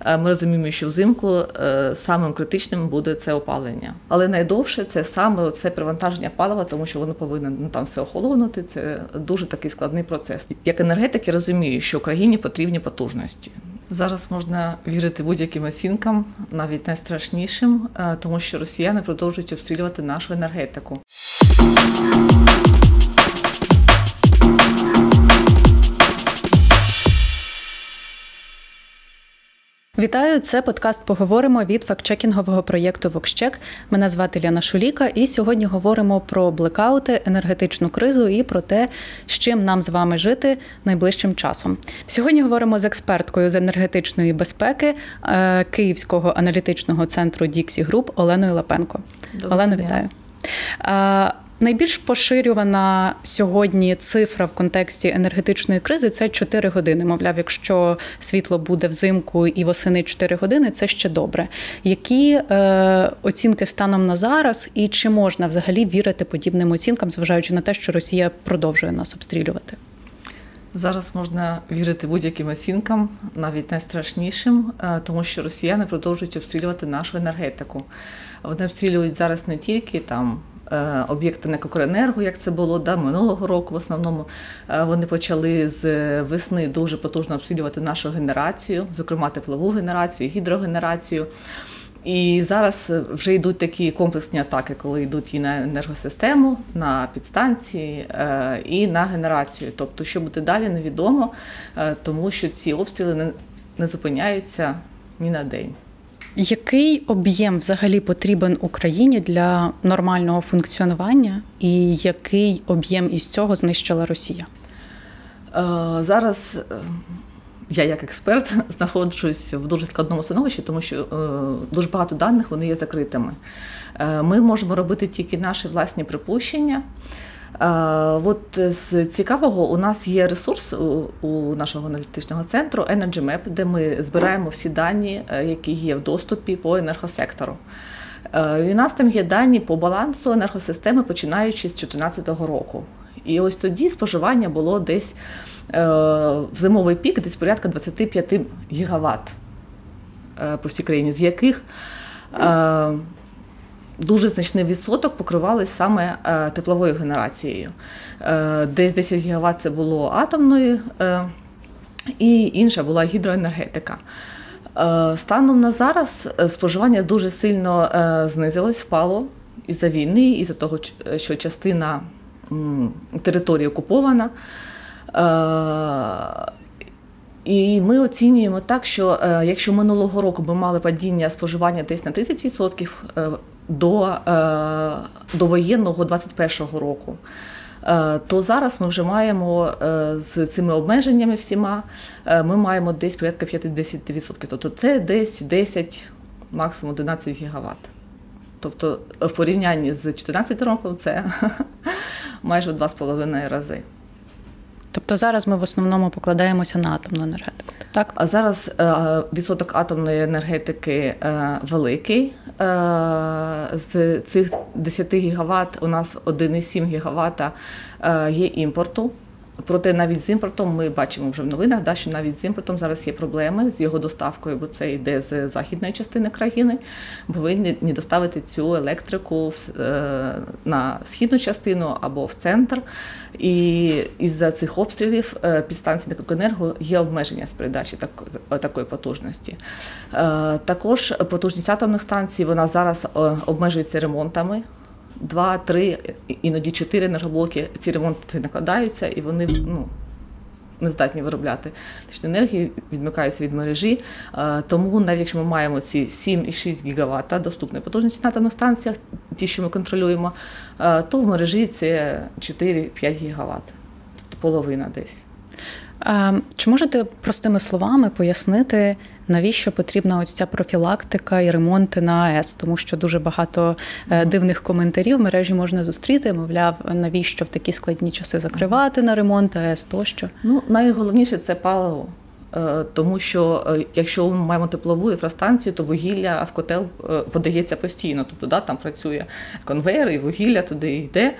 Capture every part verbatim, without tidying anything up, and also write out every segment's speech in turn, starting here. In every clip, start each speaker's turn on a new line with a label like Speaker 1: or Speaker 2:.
Speaker 1: Ми розуміємо, що взимку самим критичним буде це опалення. Але найдовше це саме це привантаження палива, тому що воно повинно ну, там все охолонути. Це дуже такий складний процес. Як енергетик я розумію, що Україні потрібні потужності. Зараз можна вірити будь-яким оцінкам, навіть найстрашнішим, тому що росіяни продовжують обстрілювати нашу енергетику.
Speaker 2: Вітаю, це подкаст «Поговоримо» від фактчекінгового проєкту «Воксчек». Мене звати Ляна Шуліка, і сьогодні говоримо про блекаути, енергетичну кризу і про те, з чим нам з вами жити найближчим часом. Сьогодні говоримо з експерткою з енергетичної безпеки Київського аналітичного центру Dixie Group Оленою Лапенко.
Speaker 1: Доброго
Speaker 2: Олено,
Speaker 1: дня.
Speaker 2: вітаю. Найбільш поширювана сьогодні цифра в контексті енергетичної кризи – це чотири години. Мовляв, якщо світло буде взимку і восени чотири години, це ще добре. Які е, оцінки станом на зараз і чи можна взагалі вірити подібним оцінкам, зважаючи на те, що Росія продовжує нас обстрілювати?
Speaker 1: Зараз можна вірити будь-яким оцінкам, навіть найстрашнішим, тому що росіяни продовжують обстрілювати нашу енергетику. Вони обстрілюють зараз не тільки там об'єкти НЕК «Укренерго», як це було да, минулого року в основному. Вони почали з весни дуже потужно обстрілювати нашу генерацію, зокрема теплову генерацію, гідрогенерацію. І зараз вже йдуть такі комплексні атаки, коли йдуть і на енергосистему, на підстанції, і на генерацію. Тобто, що буде далі, невідомо, тому що ці обстріли не, не зупиняються ні на день.
Speaker 2: Який об'єм взагалі потрібен Україні для нормального функціонування і який об'єм із цього знищила Росія?
Speaker 1: Зараз я як експерт знаходжусь в дуже складному становищі, тому що дуже багато даних вони є закритими. Ми можемо робити тільки наші власні припущення. От з цікавого у нас є ресурс у нашого аналітичного центру Energy Map, де ми збираємо всі дані, які є в доступі по енергосектору. І у нас там є дані по балансу енергосистеми, починаючи з дві тисячі чотирнадцятого року. І ось тоді споживання було десь в зимовий пік, десь порядка двадцять п'ять гігават по всій країні, з яких дуже значний відсоток покривали саме тепловою генерацією. Десь десять гігават це було атомною, і інша була гідроенергетика. Станом на зараз споживання дуже сильно знизилось, впало із-за війни, із-за того, що частина території окупована. І ми оцінюємо так, що якщо минулого року ми мали падіння споживання десь на тридцять відсотків, до, до воєнного двадцять першого року, то зараз ми вже маємо з цими обмеженнями всіма, ми маємо десь порядка п'ятдесят відсотків. Тобто це десь десять, максимум одинадцять гігават. Тобто в порівнянні з чотирнадцятим роком це майже в два з половиною рази.
Speaker 2: Тобто зараз ми в основному покладаємося на атомну енергетику, так?
Speaker 1: А зараз відсоток атомної енергетики великий. З цих десять гігават у нас один цілих сім гігавата є імпорту. Проте навіть з імпортом ми бачимо вже в новинах, да, що навіть з імпортом зараз є проблеми з його доставкою, бо це йде з західної частини країни. Повинні доставити цю електрику на східну частину або в центр. І із-за цих обстрілів підстанції НЕК «Укренерго» є обмеження з передачі такої потужності. Також потужність атомних станцій, вона зараз обмежується ремонтами. Два, три, іноді чотири енергоблоки, ці ремонти накладаються і вони ну, не здатні виробляти електричну енергію, відмикаються від мережі. Тому навіть якщо ми маємо ці сім і шість гігавата доступної потужності на атомних станціях, ті, що ми контролюємо, то в мережі це чотири-п'ять гігават, тобто половина десь.
Speaker 2: Чи можете простими словами пояснити, навіщо потрібна ось ця профілактика і ремонти на АЕС? Тому що дуже багато дивних коментарів в мережі можна зустріти, мовляв, навіщо в такі складні часи закривати на ремонт АЕС тощо?
Speaker 1: Ну, найголовніше – це паливо. Тому що якщо ми маємо теплову електростанцію, то вугілля в котел подається постійно. Тобто да, там працює конвейер і вугілля туди йде.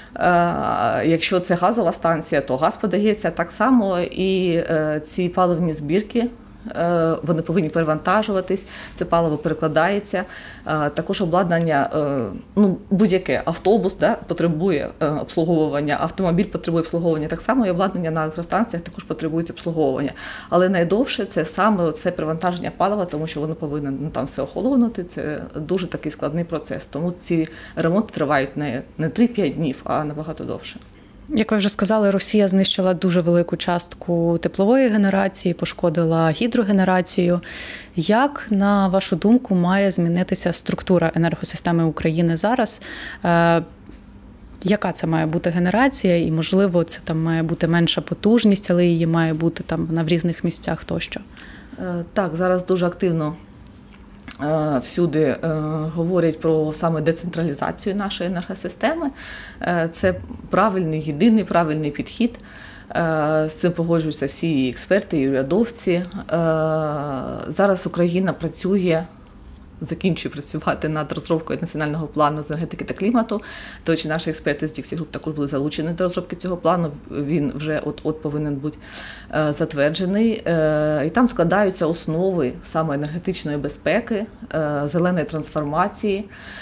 Speaker 1: Якщо це газова станція, то газ подається так само. І ці паливні збірки вони повинні перевантажуватись, це паливо перекладається. Також обладнання, ну, будь-яке автобус, да, потребує обслуговування, автомобіль потребує обслуговування, так само і обладнання на електростанціях також потребують обслуговування. Але найдовше це саме це перевантаження палива, тому що воно повинно, ну, там все охолонути, це дуже такий складний процес. Тому ці ремонти тривають не, не три-п'ять днів, а набагато довше.
Speaker 2: Як ви вже сказали, Росія знищила дуже велику частку теплової генерації, пошкодила гідрогенерацію. Як, на вашу думку, має змінитися структура енергосистеми України зараз? Е, яка це має бути генерація? І, можливо, це там має бути менша потужність, але її має бути там вона в різних місцях тощо?
Speaker 1: Е, так, зараз дуже активно всюди е, говорять про саме децентралізацію нашої енергосистеми. Е, це правильний, єдиний правильний підхід. Е, з цим погоджуються всі експерти і урядовці. Е, зараз Україна працює, закінчує працювати над розробкою національного плану з енергетики та клімату. До речі, наші експерти з Dixie Group також були залучені до розробки цього плану. Він вже от-от повинен бути затверджений. І там складаються основи саме енергетичної безпеки, зеленої трансформації.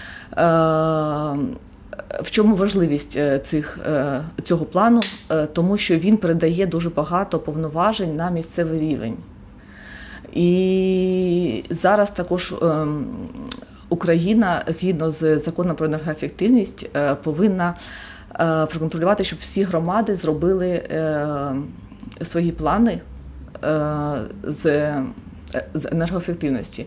Speaker 1: В чому важливість цих, цього плану? Тому що він передає дуже багато повноважень на місцевий рівень. І зараз також Україна, згідно з законом про енергоефективність, повинна проконтролювати, щоб всі громади зробили свої плани з енергоефективності,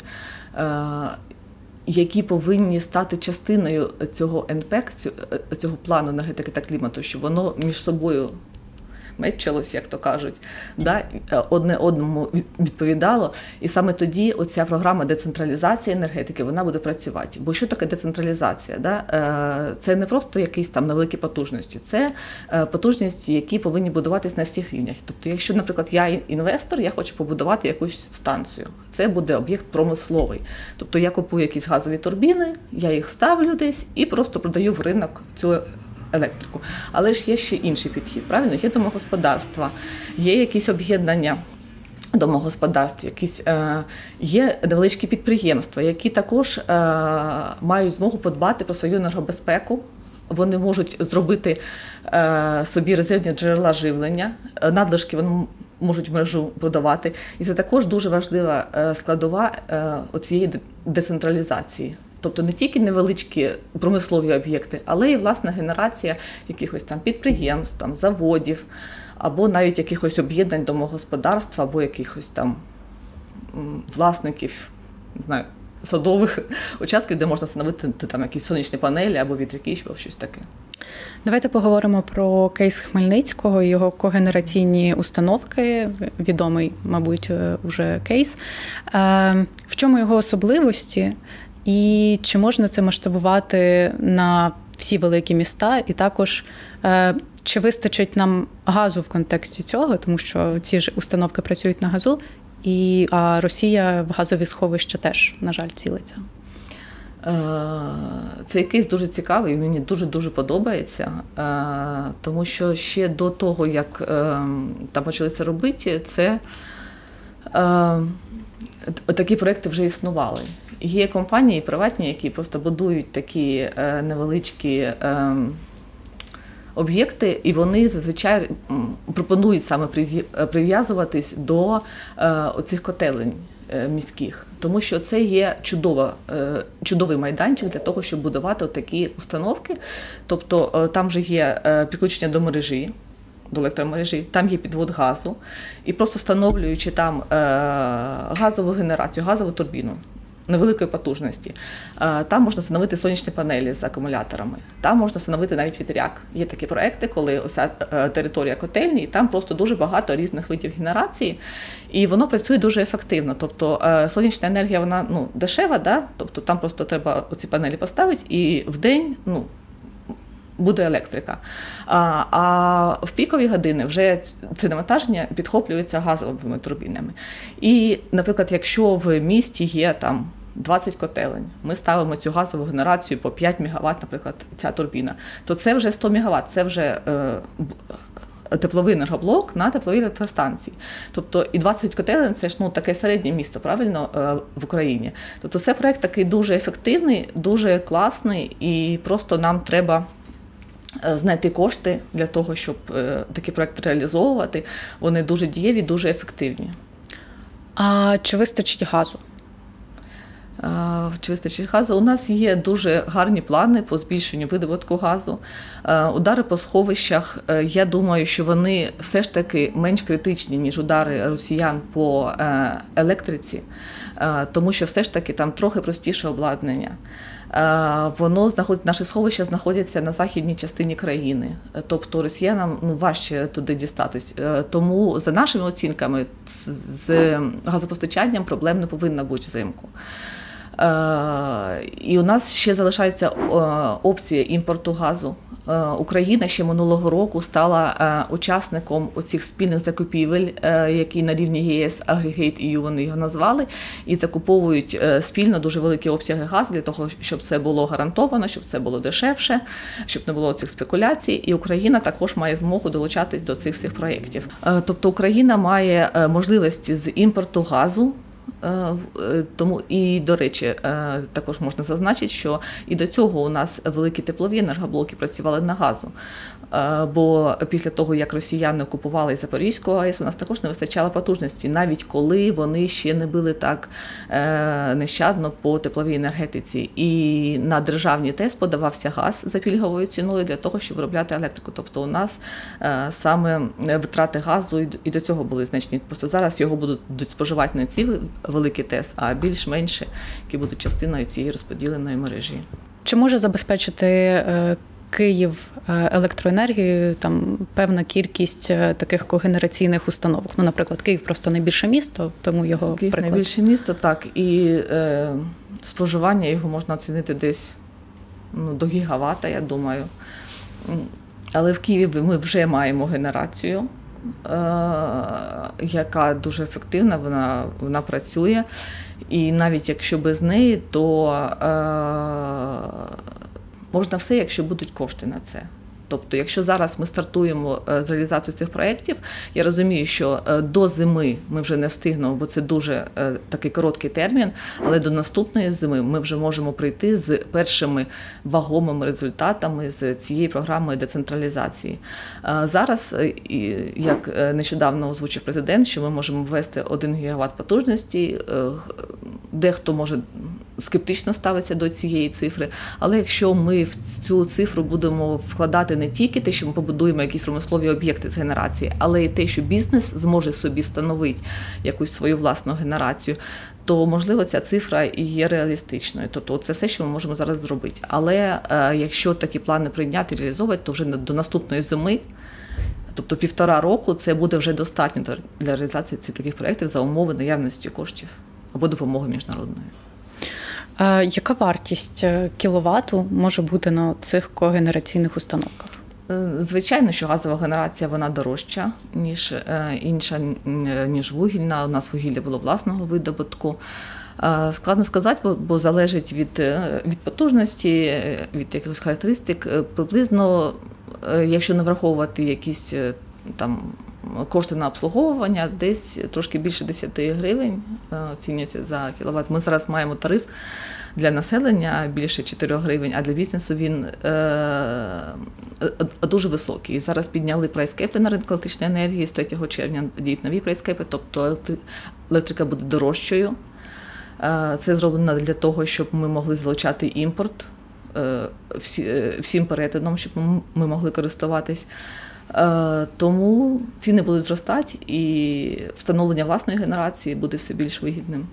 Speaker 1: які повинні стати частиною цього ен пе ек, цього плану енергетики та клімату, щоб воно між собою мечилось, як то кажуть, да, одне одному відповідало. І саме тоді оця програма децентралізації енергетики, вона буде працювати. Бо що таке децентралізація? Да? Це не просто якісь там невеликі потужності, це потужності, які повинні будуватись на всіх рівнях. Тобто, якщо, наприклад, я інвестор, я хочу побудувати якусь станцію, це буде об'єкт промисловий. Тобто я купую якісь газові турбіни, я їх ставлю десь і просто продаю в ринок цю електрику. Але ж є ще інший підхід, правильно? Є домогосподарства, є якісь об'єднання домогосподарств, якісь, е, є невеличкі підприємства, які також е, мають змогу подбати про свою енергобезпеку. Вони можуть зробити е, собі резервні джерела живлення, надлишки вони можуть мережу продавати. І це також дуже важлива е, складова е, оцієї децентралізації. Тобто не тільки невеличкі промислові об'єкти, але і власна генерація якихось там підприємств, там, заводів, або навіть якихось об'єднань домогосподарства, або якихось там власників, не знаю, садових участків, де можна встановити там якісь сонячні панелі або вітряки, або щось таке.
Speaker 2: Давайте поговоримо про кейс Хмельницького і його когенераційні установки. Відомий, мабуть, вже кейс. В чому його особливості? І чи можна це масштабувати на всі великі міста? І також, чи вистачить нам газу в контексті цього, тому що ці ж установки працюють на газу, і, а Росія в газові сховища теж, на жаль, цілиться?
Speaker 1: Цей кейс дуже цікавий, мені дуже-дуже подобається, тому що ще до того, як там почали це робити, це такі проекти вже існували. Є компанії приватні, які просто будують такі невеличкі об'єкти, і вони зазвичай пропонують саме прив'язуватись до оцих котелень міських. Тому що це є чудова, чудовий майданчик для того, щоб будувати такі установки. Тобто там вже є підключення до мережі, до електромережі, там є підвод газу, і просто встановлюючи там газову генерацію, газову турбіну невеликої потужності, там можна встановити сонячні панелі з акумуляторами, там можна встановити навіть вітряк. Є такі проекти, коли ося територія котельні, і там просто дуже багато різних видів генерації, і воно працює дуже ефективно. Тобто сонячна енергія, вона ну, дешева, да? Тобто там просто треба оці панелі поставити, і в день ну, буде електрика. А, а в пікові години вже це навантаження підхоплюється газовими турбінами. І, наприклад, якщо в місті є там двадцять котелень, ми ставимо цю газову генерацію по п'ять мегаватт, наприклад, ця турбіна, то це вже сто мегаватт, це вже е, тепловий енергоблок на тепловій електростанції. Тобто і двадцять котелень – це ж ну, таке середнє місто, правильно, в Україні. Тобто це проєкт такий дуже ефективний, дуже класний, і просто нам треба знайти кошти для того, щоб такий проєкт реалізовувати. Вони дуже дієві, дуже ефективні.
Speaker 2: А чи вистачить газу?
Speaker 1: Чи вистачить газу? У нас є дуже гарні плани по збільшенню видобутку газу. Удари по сховищах, я думаю, що вони все ж таки менш критичні, ніж удари росіян по електриці, тому що все ж таки там трохи простіше обладнання. Воно знаходить, наші сховища знаходяться на західній частині країни, тобто росіянам ну, важче туди дістатись. Тому за нашими оцінками з газопостачанням проблем не повинно бути взимку. І у нас ще залишається опція імпорту газу. Україна ще минулого року стала учасником оцих спільних закупівель, які на рівні ЄС Aggregate і ю вони його назвали, і закуповують спільно дуже великі обсяги газу для того, щоб це було гарантовано, щоб це було дешевше, щоб не було цих спекуляцій. І Україна також має змогу долучатись до цих всіх проєктів. Тобто Україна має можливості з імпорту газу. Тому і, до речі, також можна зазначити, що і до цього у нас великі теплові енергоблоки працювали на газу. Бо після того, як росіяни окупували Запорізьку АЕС, у нас також не вистачало потужності, навіть коли вони ще не били так нещадно по тепловій енергетиці. І на державні ТЕС подавався газ за пільговою ціною для того, щоб виробляти електрику. Тобто у нас саме витрати газу і до цього були значні. Просто зараз його будуть споживати не ці великі ТЕС, а більш-менше, які будуть частиною цієї розподіленої мережі.
Speaker 2: Чи може забезпечити Київ електроенергією там певна кількість таких когенераційних установок? Ну, наприклад, Київ просто найбільше місто, тому його
Speaker 1: Київ
Speaker 2: приклад.
Speaker 1: найбільше місто, так, і е, споживання його можна оцінити десь ну, до гігавата, я думаю. Але в Києві ми вже маємо генерацію, яка дуже ефективна, вона, вона працює. І навіть якщо без неї, то е, можна все, якщо будуть кошти на це. Тобто, якщо зараз ми стартуємо з реалізацією цих проєктів, я розумію, що до зими ми вже не встигнемо, бо це дуже такий короткий термін, але до наступної зими ми вже можемо прийти з першими вагомими результатами з цієї програми децентралізації. Зараз, як нещодавно озвучив президент, що ми можемо ввести один гігават потужності, дехто може скептично ставиться до цієї цифри, але якщо ми в цю цифру будемо вкладати не тільки те, що ми побудуємо якісь промислові об'єкти з генерації, але й те, що бізнес зможе собі встановити якусь свою власну генерацію, то, можливо, ця цифра і є реалістичною. Тобто це все, що ми можемо зараз зробити. Але е, якщо такі плани прийняти і реалізовувати, то вже до наступної зими, тобто півтора року, це буде вже достатньо для реалізації цих таких проєктів за умови наявності коштів або допомоги міжнародної.
Speaker 2: Яка вартість кіловату може бути на цих когенераційних установках?
Speaker 1: Звичайно, що газова генерація вона дорожча, ніж інша, ніж вугільна. У нас вугілля було власного видобутку. Складно сказати, бо, бо залежить від, від потужності, від якихось характеристик. Приблизно, якщо не враховувати якісь там кошти на обслуговування, десь трошки більше десять гривень оцінюється за кіловат. Ми зараз маємо тариф для населення більше чотири гривень, а для бізнесу він е, дуже високий. І зараз підняли прайскепи на ринку електричної енергії, з третього червня діють нові прайскепи, тобто електрика буде дорожчою. Е, це зроблено для того, щоб ми могли залучати імпорт е, всі, всім перетином, щоб ми могли користуватись. Тому ціни будуть зростати і встановлення власної генерації буде все більш вигідним.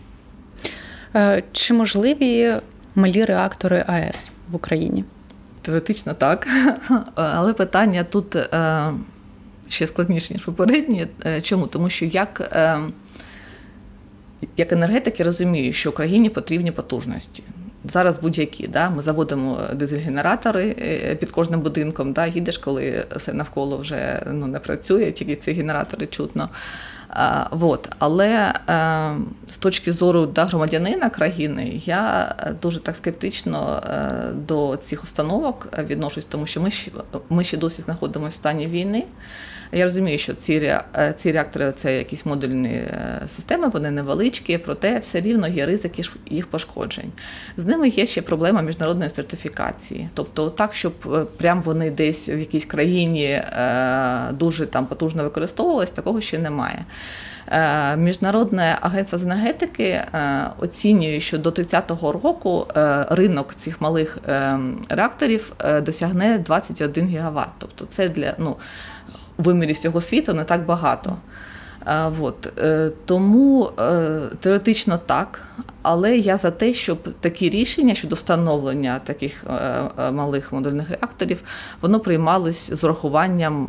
Speaker 2: Чи можливі малі реактори АЕС в Україні?
Speaker 1: Теоретично так, але питання тут ще складніше, ніж попередні. Чому? Тому що як, як енергетики розуміють, що Україні потрібні потужності. зараз будь-які. Да? Ми заводимо дизель-генератори під кожним будинком, да? Їдеш, коли все навколо вже ну, не працює, тільки ці генератори чутно. А, вот. Але а, з точки зору да, громадянина країни, я дуже так скептично а, до цих установок відношусь, тому що ми ще, ми ще досі знаходимося в стані війни. Я розумію, що ці, ці реактори – це якісь модульні системи, вони невеличкі, проте все рівно є ризики їх пошкоджень. З ними є ще проблема міжнародної сертифікації. Тобто так, щоб прям вони десь в якійсь країні дуже там потужно використовувались, такого ще немає. Міжнародне агентство з енергетики оцінює, що до тридцятого року ринок цих малих реакторів досягне двадцять один гігават. Тобто це для, ну, у вимірі всього світу не так багато. От. Тому теоретично так, але я за те, щоб такі рішення щодо встановлення таких малих модульних реакторів, воно приймалось з урахуванням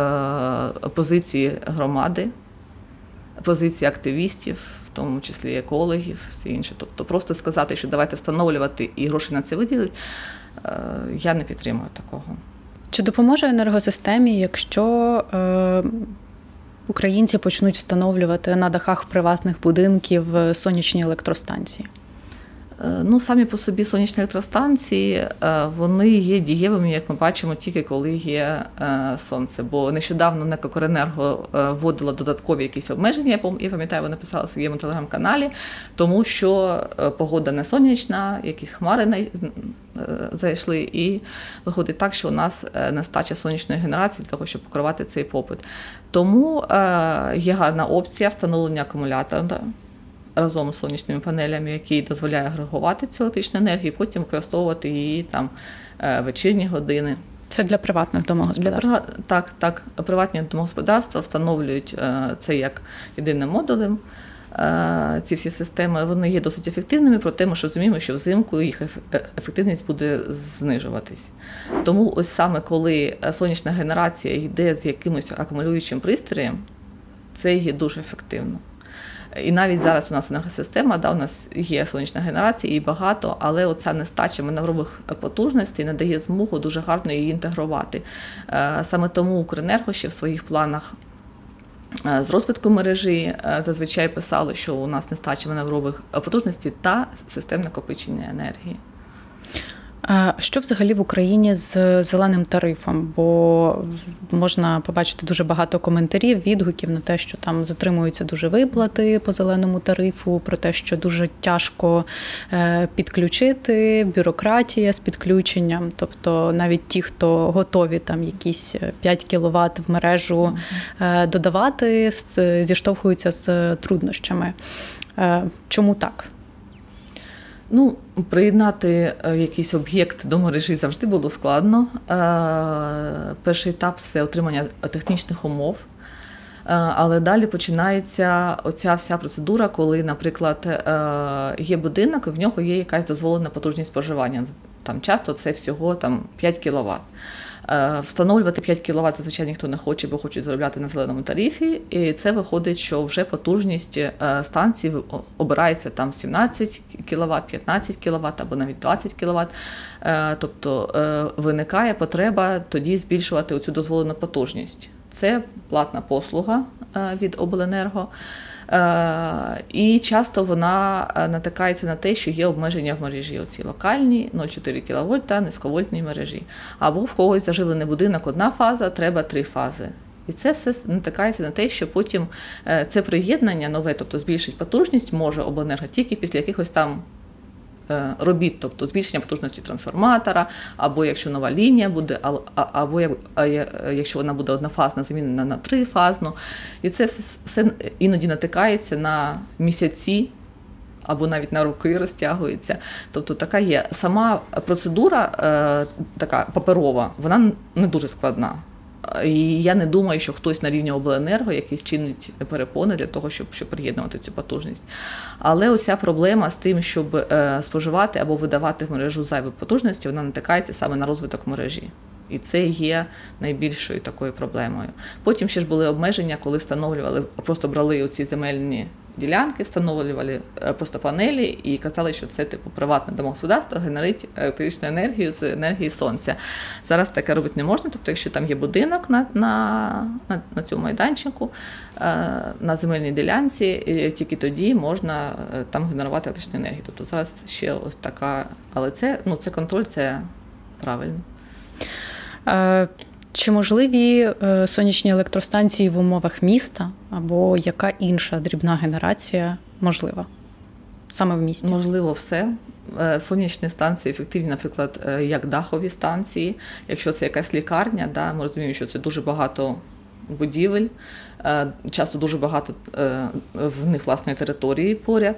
Speaker 1: позиції громади, позиції активістів, в тому числі екологів, все інше. Тобто просто сказати, що давайте встановлювати і гроші на це виділити, я не підтримую такого.
Speaker 2: Чи допоможе енергосистемі, якщо е, українці почнуть встановлювати на дахах приватних будинків сонячні електростанції?
Speaker 1: Ну, самі по собі сонячні електростанції, вони є дієвими, як ми бачимо, тільки коли є сонце. Бо нещодавно НЕК «Укренерго» вводило додаткові якісь обмеження, я пам'ятаю, вони писали в своєму телеграм-каналі, тому що погода не сонячна, якісь хмари зайшли, і виходить так, що у нас нестача сонячної генерації для того, щоб покривати цей попит. Тому є гарна опція встановлення акумулятора разом з сонячними панелями, який дозволяє агрегувати цю електричну енергію, і потім використовувати її там вечірні години.
Speaker 2: Це для приватних домогосподарств?
Speaker 1: Для, так, так. Приватні домогосподарства встановлюють це як єдиним модулем. Ці всі системи, вони є досить ефективними, проте ми ж розуміємо, що взимку їх ефективність буде знижуватись. Тому ось саме коли сонячна генерація йде з якимось акумулюючим пристроєм, це є дуже ефективно. І навіть зараз у нас енергосистема, да, у нас є сонячна генерація, її багато, але оця нестача маневрових потужностей не дає змогу дуже гарно її інтегрувати. Саме тому «Укренерго» ще в своїх планах з розвитку мережі зазвичай писало, що у нас нестача маневрових потужностей та систем накопичення енергії.
Speaker 2: Що взагалі в Україні з зеленим тарифом? Бо можна побачити дуже багато коментарів, відгуків на те, що там затримуються дуже виплати по зеленому тарифу, про те, що дуже тяжко підключити, бюрократія з підключенням. Тобто навіть ті, хто готові там якісь п'ять кіловат в мережу додавати, зіштовхуються з труднощами. Чому так?
Speaker 1: Ну, приєднати якийсь об'єкт до мережі завжди було складно. Перший етап – це отримання технічних умов. Але далі починається оця вся процедура, коли, наприклад, є будинок, і в нього є якась дозволена потужність споживання. Там часто це всього там, п'ять кіловат. Встановлювати п'ять кіловат зазвичай ніхто не хоче, бо хочуть заробляти на зеленому тарифі. І це виходить, що вже потужність станції обирається там сімнадцять кіловат, п'ятнадцять кіловат або навіть двадцять кіловат. Тобто виникає потреба тоді збільшувати оцю дозволену потужність. Це платна послуга від обленерго. І часто вона натикається на те, що є обмеження в мережі, оці локальні, нуль цілих чотири кіловольта, низьковольтній мережі. Або в когось заживлений будинок, одна фаза, треба три фази. І це все натикається на те, що потім це приєднання нове, тобто збільшить потужність, може обленерго тільки після якихось там робіт, тобто збільшення потужності трансформатора, або якщо нова лінія буде, або якщо вона буде однофазна, замінена на трифазну. І це все, все іноді натикається на місяці, або навіть на роки розтягується. Тобто така є. Сама процедура, така паперова, вона не дуже складна. І я не думаю, що хтось на рівні обленерго якийсь чинить перепони для того, щоб, щоб приєднувати цю потужність. Але оця проблема з тим, щоб е, споживати або видавати в мережу зайві потужності, вона натикається саме на розвиток мережі. І це є найбільшою такою проблемою. Потім ще ж були обмеження, коли встановлювали, просто брали оці земельні ділянки, встановлювали просто панелі і казали, що це типу приватне домогосподарство генерить електричну енергію з енергії сонця. Зараз таке робити не можна, тобто якщо там є будинок на, на, на, на цьому майданчику, на земельній ділянці, тільки тоді можна там генерувати електричну енергію. Тобто зараз ще ось така, але це, ну, це контроль, це правильно.
Speaker 2: Чи можливі сонячні електростанції в умовах міста або яка інша дрібна генерація можлива саме в місті?
Speaker 1: Можливо все. Сонячні станції ефективні, наприклад, як дахові станції. Якщо це якась лікарня, да, ми розуміємо, що це дуже багато будівель, часто дуже багато в них власної території поряд,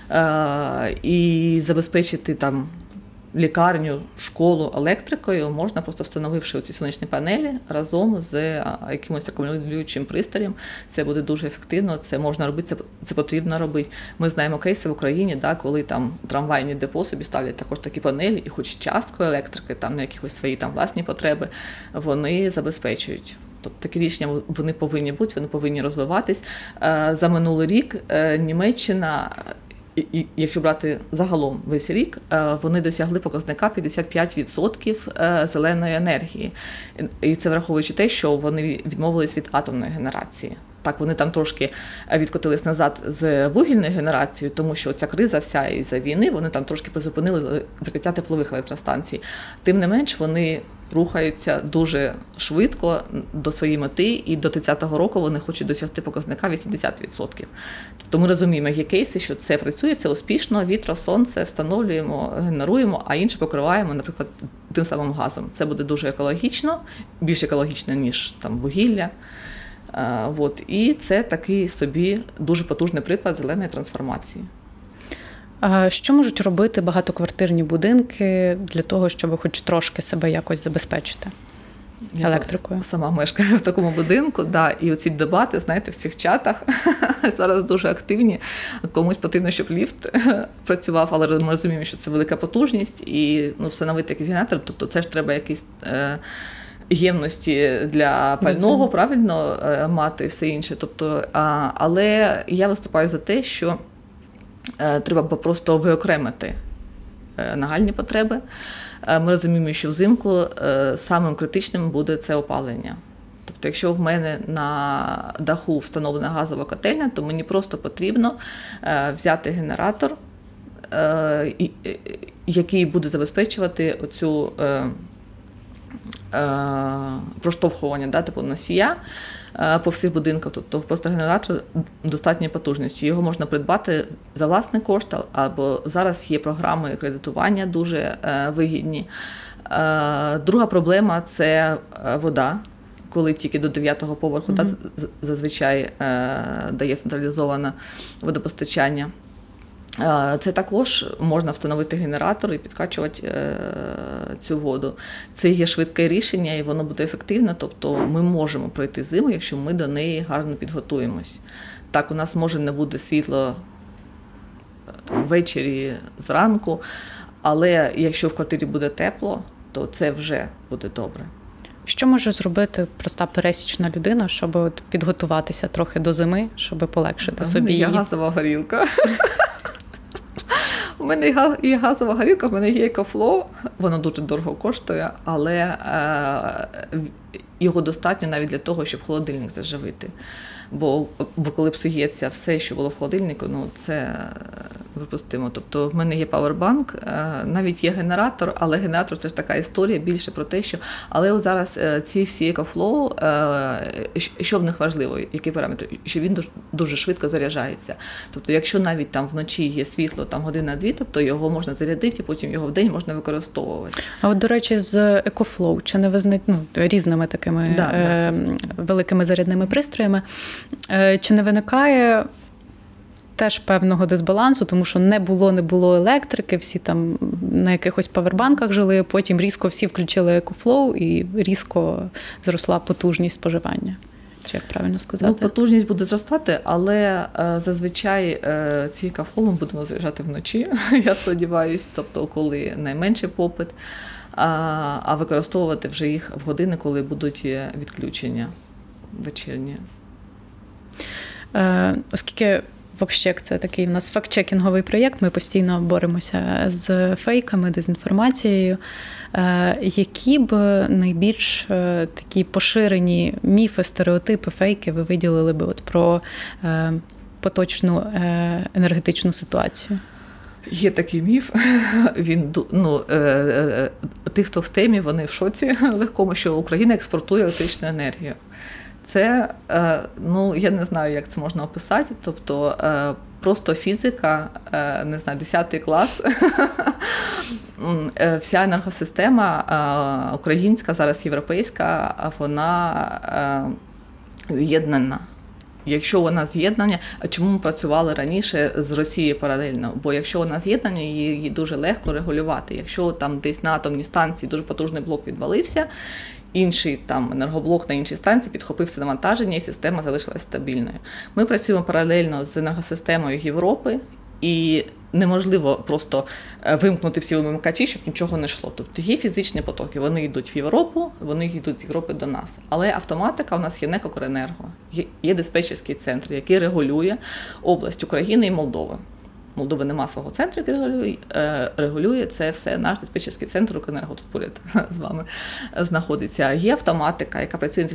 Speaker 1: і забезпечити там лікарню, школу електрикою можна, просто встановивши ці сонячні панелі разом з якимось акумулюючим пристроєм. Це буде дуже ефективно, це можна робити, це, це потрібно робити. Ми знаємо кейси в Україні, да, коли там трамвайні депо собі ставлять також такі панелі, і хоч частку електрики, там на якихось свої там власні потреби, вони забезпечують. Тобто такі рішення вони повинні бути, вони повинні розвиватись. За минулий рік Німеччина, і якщо брати загалом весь рік, вони досягли показника п'ятдесят п'ять відсотків зеленої енергії. І це враховуючи те, що вони відмовились від атомної генерації. Так, вони там трошки відкотились назад з вугільною генерацією, тому що ця криза вся із-за війни, вони там трошки призупинили закриття теплових електростанцій. Тим не менш, вони рухаються дуже швидко до своєї мети, і до тридцятого року вони хочуть досягти показника вісімдесят відсотків. Тобто ми розуміємо, є кейси, що це працює, це успішно, вітро, сонце встановлюємо, генеруємо, а інше покриваємо, наприклад, тим самим газом. Це буде дуже екологічно, більш екологічно, ніж там вугілля. От. І це такий собі дуже потужний приклад зеленої трансформації.
Speaker 2: А що можуть робити багатоквартирні будинки для того, щоб хоч трошки себе якось забезпечити електрикою?
Speaker 1: Я сама мешкаю в такому будинку, да, і оці дебати, знаєте, в цих чатах зараз дуже активні. Комусь потрібно, щоб ліфт працював, але ми розуміємо, що це велика потужність, і ну, встановити якийсь генератор, тобто це ж треба якийсь е, ємності для пального, правильно, мати, все інше. Тобто, а, але я виступаю за те, що е, треба просто виокремити е, нагальні потреби. Е, ми розуміємо, що взимку е, самим критичним буде це опалення. Тобто, якщо в мене на даху встановлена газова котельня, то мені просто потрібно е, взяти генератор, е, і, який буде забезпечувати оцю е, проштовхування, да, типу носія по всіх будинках. Тобто просто генератор достатньої потужності. Його можна придбати за власний кошт, або зараз є програми кредитування дуже вигідні. Друга проблема – це вода. Коли тільки до дев'ятого поверху mm-hmm. да, зазвичай дає централізоване водопостачання. Це також можна встановити генератор і підкачувати цю воду. Це є швидке рішення і воно буде ефективне, тобто ми можемо пройти зиму, якщо ми до неї гарно підготуємось. Так, у нас може не буде світло ввечері, зранку, але якщо в квартирі буде тепло, то це вже буде добре.
Speaker 2: Що може зробити проста пересічна людина, щоб от підготуватися трохи до зими, щоб полегшити
Speaker 1: Там
Speaker 2: собі її?
Speaker 1: Є газова горілка. У мене є газова горілка, в мене є EcoFlow, воно дуже дорого коштує, але е, його достатньо навіть для того, щоб холодильник заживити. Бо, бо коли псується все, що було в холодильнику, ну це припустимо. Тобто в мене є павербанк, навіть є генератор, але генератор – це ж така історія більше про те, що… Але от зараз ці всі EcoFlow, що в них важливо, який параметр? Що він дуже, дуже швидко заряджається. Тобто якщо навіть там вночі є світло там година-дві, тобто його можна зарядити, і потім його вдень можна використовувати.
Speaker 2: А от, до речі, з EcoFlow, чи не визнають, ну, різними такими
Speaker 1: да,
Speaker 2: е,
Speaker 1: да,
Speaker 2: великими зарядними пристроями, е, чи не виникає теж певного дисбалансу, тому що не було, не було електрики, всі там на якихось павербанках жили, потім різко всі включили EcoFlow і різко зросла потужність споживання. Чи як правильно сказати?
Speaker 1: Ну, потужність буде зростати, але е, зазвичай е, ці EcoFlow ми будемо заряджати вночі, я сподіваюся, тобто коли найменший попит, а, а використовувати вже їх в години, коли будуть відключення вечірні.
Speaker 2: Е, оскільки Вокщек – це такий у нас фактчекінговий проєкт. Ми постійно боремося з фейками, дезінформацією. Які б найбільш такі поширені міфи, стереотипи, фейки ви виділили б от про поточну енергетичну ситуацію?
Speaker 1: Є такий міф, він, ну, ті, хто в темі, вони в шоці легкому, що Україна експортує електричну енергію. Це, ну, я не знаю, як це можна описати, тобто просто фізика, не знаю, десятий клас, вся енергосистема українська, зараз європейська, вона з'єднана. Якщо вона з'єднання, а чому ми працювали раніше з Росією паралельно? Бо якщо вона з'єднання, її дуже легко регулювати. Якщо там десь на атомній станції дуже потужний блок відвалився, інший там енергоблок на іншій станції підхопив це навантаження і система залишилась стабільною. Ми працюємо паралельно з енергосистемою Європи, і неможливо просто вимкнути всі вимикачі, щоб нічого не йшло. Тобто є фізичні потоки, вони йдуть в Європу, вони йдуть з Європи до нас. Але автоматика у нас є НЕК «Укренерго», є диспетчерський центр, який регулює область України і Молдови. Молдови нема свого центру, який регулює, регулює це все наш диспетчерський центр «Укренерго», тут поряд з вами знаходиться. Є автоматика, яка працює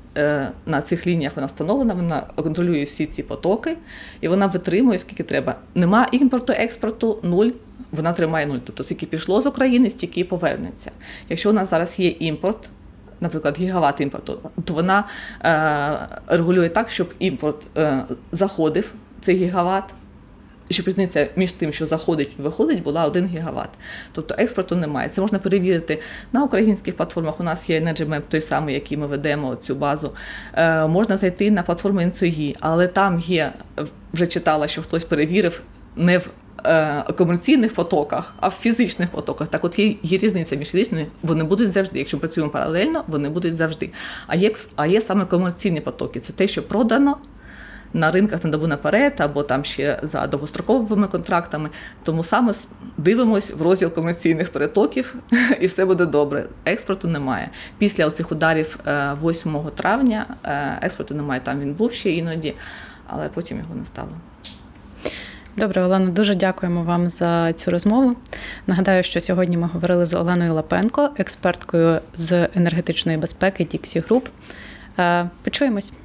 Speaker 1: на цих лініях, вона встановлена, вона контролює всі ці потоки, і вона витримує, скільки треба. Нема імпорту, експорту, нуль, вона тримає нуль. Тобто, скільки пішло з України, стільки і повернеться. Якщо у нас зараз є імпорт, наприклад, гігават імпорту, то вона е, регулює так, щоб імпорт е, заходив, цей гігават, щоб різниця між тим, що заходить і виходить, була один гігават. Тобто експорту немає. Це можна перевірити на українських платформах. У нас є EnergyMap, той самий, який ми ведемо, цю базу. Е, можна зайти на платформу ен ес о і, але там є, вже читала, що хтось перевірив не в е, комерційних потоках, а в фізичних потоках. Так от є, є різниця між фізичними, вони будуть завжди. Якщо працюємо паралельно, вони будуть завжди. А є, а є саме комерційні потоки. Це те, що продано на ринках на добу наперед, або там ще за довгостроковими контрактами. Тому саме дивимось в розділ комерційних перетоків, і все буде добре. Експорту немає. Після оцих ударів восьмого травня експорту немає. Там він був ще іноді, але потім його не стало.
Speaker 2: Добре, Олено, дуже дякуємо вам за цю розмову. Нагадаю, що сьогодні ми говорили з Оленою Лапенко, експерткою з енергетичної безпеки Dixie Group. Почуємось.